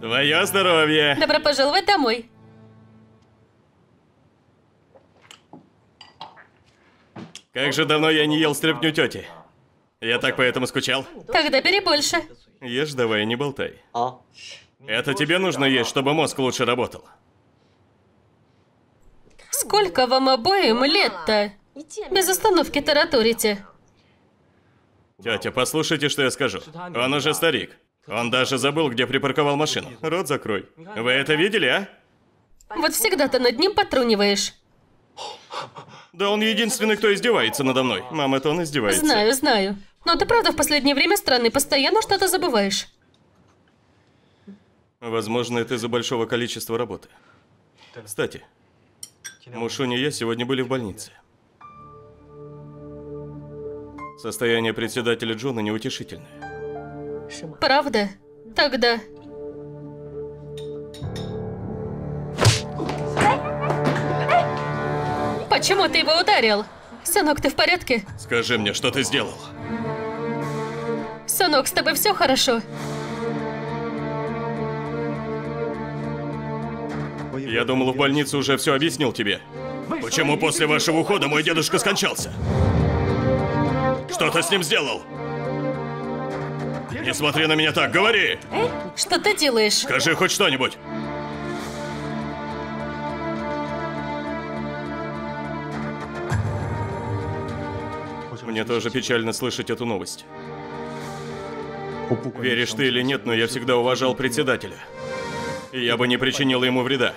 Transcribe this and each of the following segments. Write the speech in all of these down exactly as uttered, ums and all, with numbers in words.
Твое здоровье! Добро пожаловать домой. Как же давно я не ел стряпню тети. Я так поэтому скучал. Тогда бери больше. Ешь давай, не болтай. Это тебе нужно есть, чтобы мозг лучше работал. Сколько вам обоим лет-то? Без остановки тараторите. Тетя, послушайте, что я скажу. Он уже старик. Он даже забыл, где припарковал машину. Рот закрой. Вы это видели, а? Вот всегда ты над ним потруниваешь. Да он единственный, кто издевается надо мной. Мам, это он издевается. Знаю, знаю. Но ты правда в последнее время странный, постоянно что-то забываешь. Возможно, это из-за большого количества работы. Кстати, Мушунь и я сегодня были в больнице. Состояние председателя Джона неутешительное. Правда? Тогда... Почему ты его ударил? Сынок, ты в порядке? Скажи мне, что ты сделал? Сынок, с тобой все хорошо? Я думал, в больнице уже все объяснил тебе. Почему после вашего ухода мой дедушка скончался? Что ты с ним сделал? Не смотри на меня так, говори! Что ты делаешь? Скажи хоть что-нибудь. Мне тоже печально слышать эту новость. Веришь ты или нет, но я всегда уважал председателя. И я бы не причинил ему вреда.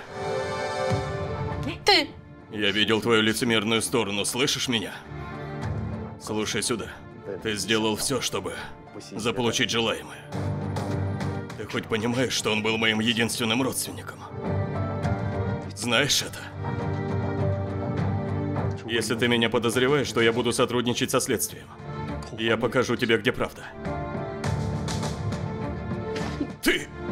Ты... Я видел твою лицемерную сторону, слышишь меня? Слушай сюда. Ты сделал все, чтобы заполучить желаемое. Ты хоть понимаешь, что он был моим единственным родственником? Знаешь это? Если ты меня подозреваешь, то я буду сотрудничать со следствием. Я покажу тебе, где правда. Ты...